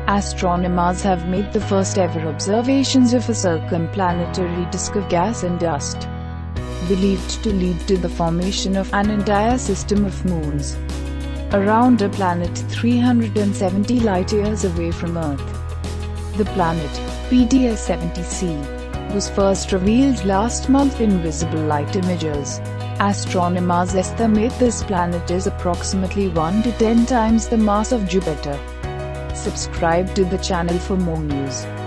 Astronomers have made the first ever observations of a circumplanetary disk of gas and dust, believed to lead to the formation of an entire system of moons around a planet 370 light-years away from Earth. The planet, PDS 70c, was first revealed last month in visible light images. Astronomers estimate this planet is approximately 1 to 10 times the mass of Jupiter. Subscribe to the channel for more news.